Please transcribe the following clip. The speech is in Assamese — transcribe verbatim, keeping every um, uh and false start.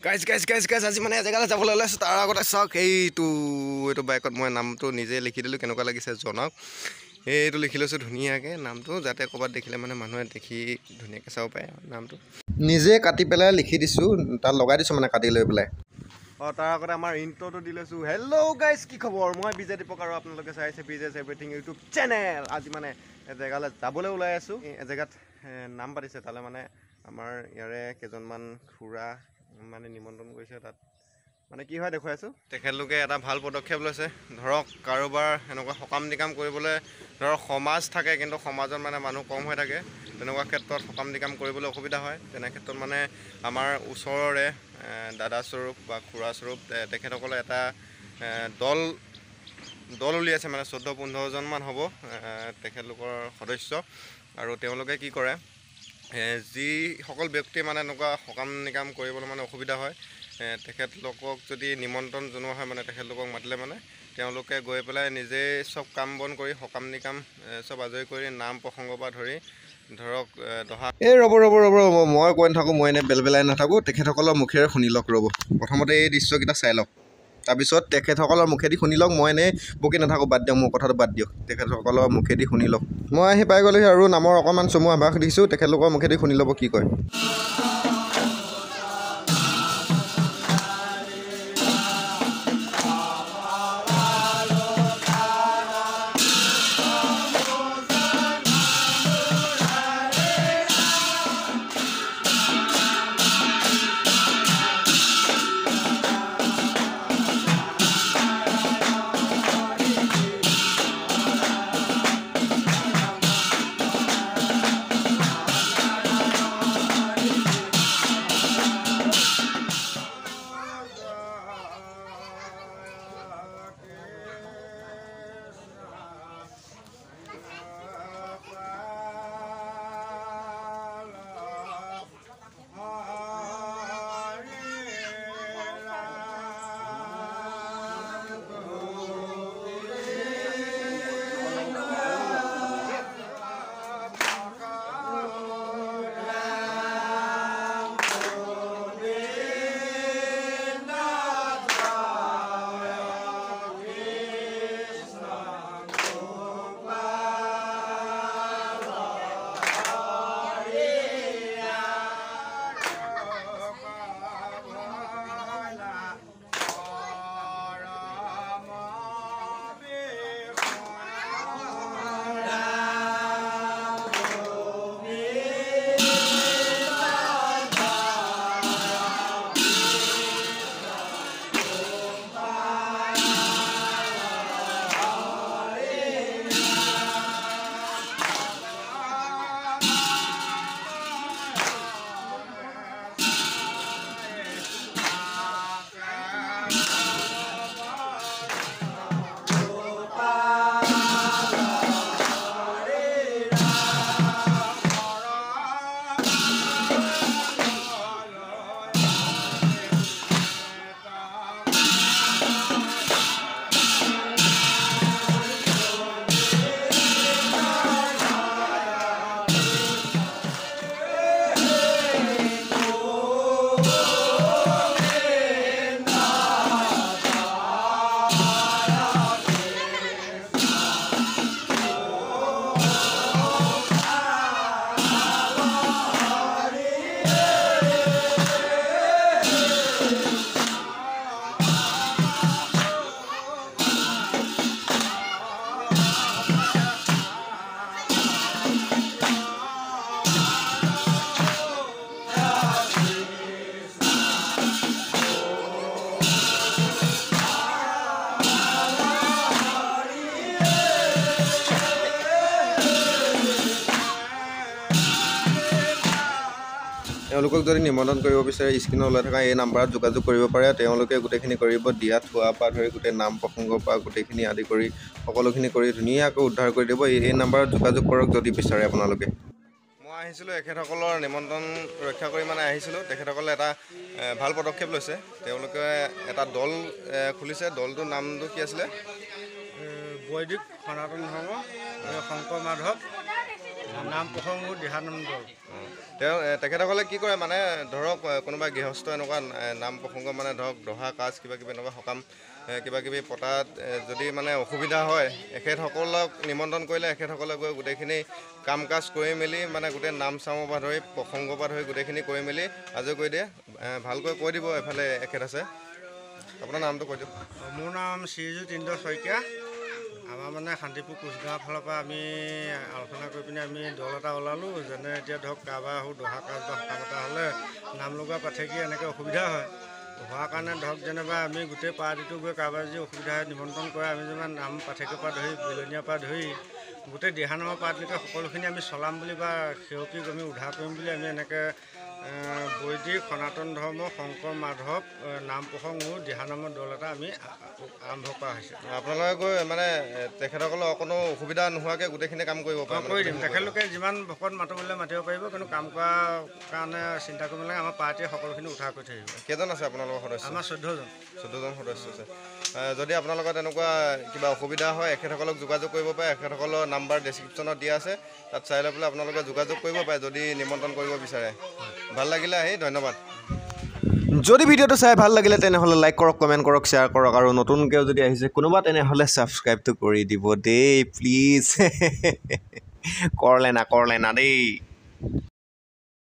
গাইজ গাইজ গাইজ গাইজ আজি মানে এজেগালৈ যাবলৈ ওলাইছোঁ। তাৰ আগতে চাওক এইটো এইটো বাইকত মই নামটো নিজে লিখি দিলোঁ, কেনেকুৱা লাগিছে জনাওক। এইটো লিখি লৈছোঁ ধুনীয়াকৈ নামটো, যাতে ক'ৰবাত দেখিলে মানে মানুহে দেখি ধুনীয়াকৈ চাব পাৰে নামটো। নিজে কাটি পেলাই লিখি দিছোঁ, তাত লগাই দিছোঁ মানে কাটি লৈ পেলাই। অঁ তাৰ আগতে আমাৰ ইণ্ট্ৰটো দি লৈছোঁ। হেল্ল' গাইজ, কি খবৰ? মই বিজয় দীপক আৰু আপোনালোকে চাই আছে বিজয়ছ এভৰিথিং ইউটিউব চেনেল। আজি মানে এজেগালৈ যাবলৈ ওলাই আছোঁ। এজেগাত নাম পাতিছে, তালৈ মানে আমাৰ ইয়াৰে কেইজনমান খুৰা মানে নিমন্ত্ৰণ কৰিছে। তাত মানে কি হয় দেখুৱাই আছোঁ। তেখেতলোকে এটা ভাল পদক্ষেপ লৈছে। ধৰক কাৰোবাৰ এনেকুৱা সকাম নিকাম কৰিবলৈ ধৰক সমাজ থাকে, কিন্তু সমাজত মানে মানুহ কম হৈ থাকে। তেনেকুৱা ক্ষেত্ৰত সকাম নিকাম কৰিবলৈ অসুবিধা হয়। তেনে ক্ষেত্ৰত মানে আমাৰ ওচৰৰে দাদাস্বৰূপ বা খুৰাস্বৰূপ তেখেতসকলে এটা দল দল উলিয়াইছে, মানে চৈধ্য পোন্ধৰজনমান হ'ব তেখেতলোকৰ সদস্য। আৰু তেওঁলোকে কি কৰে, যিসকল ব্যক্তিয়ে মানে এনেকুৱা সকাম নিকাম কৰিবলৈ মানে অসুবিধা হয়, তেখেতলোকক যদি নিমন্ত্ৰণ জনোৱা হয়, মানে তেখেতলোকক মাতিলে মানে তেওঁলোকে গৈ পেলাই নিজেই চব কাম বন কৰি সকাম নিকাম চব আজৰি কৰি নাম প্ৰসংগৰ পৰা ধৰি ধৰক দহা এই ৰ'ব ৰ'ব ৰ'ব ৰ'ব মই কৈ নাথাকোঁ, মই এনেই বেলবেলাই নাথাকোঁ। তেখেতসকলৰ মুখেৰে শুনি লওক ৰ'ব। প্ৰথমতে এই দৃশ্যকেইটা চাই লওক, তাৰপিছত তেখেতসকলৰ মুখেদি শুনি লওক। মই এনেই বকি নাথাকোঁ, বাদ দিয়ক, মোৰ কথাটো বাদ দিয়ক। তেখেতসকলৰ মুখেদি শুনি লওক। মই আহি পাই গ'লোহি আৰু নামৰ অকণমান চমু আভাস দিছোঁ, তেখেতলোকৰ মুখেদি শুনি ল'ব কি কয়। তেওঁলোকক যদি নিমন্ত্ৰণ কৰিব বিচাৰে, স্ক্ৰীনত ওলাই থকা এই নাম্বাৰত যোগাযোগ কৰিব পাৰে। তেওঁলোকে গোটেইখিনি কৰিব, দিয়া থোৱাৰ পৰা ধৰি গোটেই নাম প্ৰসংগৰ পৰা গোটেইখিনি আদি কৰি সকলোখিনি কৰি ধুনীয়াকৈ উদ্ধাৰ কৰি দিব। এই নাম্বাৰত যোগাযোগ কৰক যদি বিচাৰে আপোনালোকে। মই আহিছিলোঁ এখেতসকলৰ নিমন্ত্ৰণ ৰক্ষা কৰি মানে আহিছিলোঁ। তেখেতসকলে এটা ভাল পদক্ষেপ লৈছে। তেওঁলোকে এটা দল খুলিছে। দলটোৰ নামটো কি আছিলে? বৈদিক সনাতন ধৰ্ম শংকৰ মাধৱ নাম প্ৰসংগ দিহানন্দ। তেওঁ তেখেতসকলে কি কৰে মানে ধৰক কোনোবা গৃহস্থ এনেকুৱা নাম প্ৰসংগ মানে ধৰক দহা কাজ কিবা কিবি এনেকুৱা সকাম কিবা কিবি পতাত যদি মানে অসুবিধা হয় এখেতসকলক নিমন্ত্ৰণ কৰিলে এখেতসকলে গৈ গোটেইখিনি কাম কাজ কৰি মেলি মানে গোটেই নাম চামৰ পৰা ধৰি প্ৰসংগৰ পৰা ধৰি গোটেইখিনি কৰি মেলি আজৰি কৰি দিয়ে। ভালকৈ কৈ দিব এফালে এখেত আছে। আপোনাৰ নামটো কৈ দিয়ক। মোৰ নাম শ্ৰীযুত ইন্দ্ৰ শইকীয়া। আমাৰ মানে শান্তিপুৰ কোচগাঁৱৰ ফালৰ পৰা আমি আলোচনা কৰি পিনে আমি দল এটা ওলালোঁ। যেনে এতিয়া ধৰক কাৰোবাৰ সৌ দহা কাজ বা সকাম এটা হ'লে নাম লগোৱা পাঠেকি এনেকৈ অসুবিধা হয়। হোৱাৰ কাৰণে ধৰক যেনিবা আমি গোটেই পাৰ্টিটো গৈ কাৰোবাৰ যদি অসুবিধা হয় নিমন্ত্ৰণ কৰে। আমি যেনিবা নাম পাঠেকিৰ পৰা ধৰি বেলনীয়াৰ পৰা ধৰি গোটেই দিহানামৰ পাৰ্টিলৈকে সকলোখিনি আমি চলাম বুলি বা সেৱকীক আমি উদ্ধাৰ কৰিম বুলি আমি এনেকৈ বৈদিক সনাতন ধৰ্ম শংকৰ মাধৱ নাম প্ৰসংগ দিহানামৰ দল এটা আমি আৰম্ভ কৰা হৈছে। আপোনালোকে গৈ মানে তেখেতসকলৰ অকণো অসুবিধা নোহোৱাকৈ গোটেইখিনি কাম কৰিব পাৰে? কৰি দিম। তেখেতলোকে যিমান ভকত মাতিবলৈ মাতিব পাৰিব, কিন্তু কাম কৰাৰ কাৰণে চিন্তা কৰিব নালাগে। আমাৰ পাৰ্টীয়ে সকলোখিনি উদ্ধাৰ কৰি থৈ আহিব। কেইজন আছে আপোনালোকৰ সদস্য? আমাৰ চৈধ্যজন চৈধ্যজন সদস্য আছে। যদি আপোনালোকৰ তেনেকুৱা কিবা অসুবিধা হয় এখেতসকলক যোগাযোগ কৰিব পাৰে। এখেতসকলৰ নাম্বাৰ ডেছক্ৰিপশ্যনত দিয়া আছে, তাত চাই লৈ পেলাই আপোনালোকে যোগাযোগ কৰিব পাৰে যদি নিমন্ত্ৰণ কৰিব বিচাৰে। ভাল লাগিলে আহি, ধন্যবাদ। যদি ভিডিঅ'টো চাই ভাল লাগিলে তেনেহ'লে লাইক কৰক, কমেণ্ট কৰক, শ্বেয়াৰ কৰক আৰু নতুনকৈও যদি আহিছে কোনোবা তেনেহ'লে ছাবস্ক্ৰাইবটো কৰি দিব দেই প্লিজ। কৰলে না কৰলে না দেই।